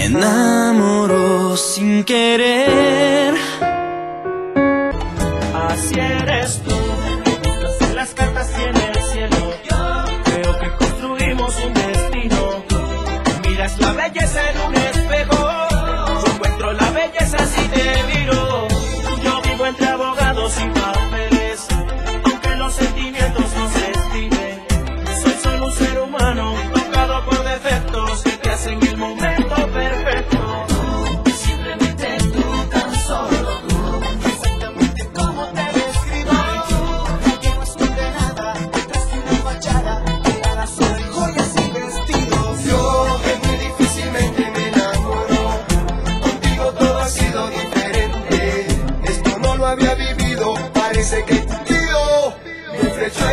enamoró sin querer. Así eres tú, buscas en las cartas y en el cielo. Creo que construimos un destino. Miras la belleza en un